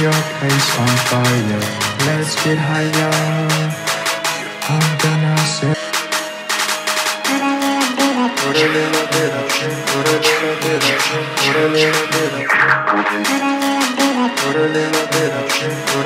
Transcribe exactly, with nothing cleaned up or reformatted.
your place on fire. Let's get higher. I'm gonna say put a little bit of shit, put a little bit of shit, put a little bit of shit, put a little bit of shit, put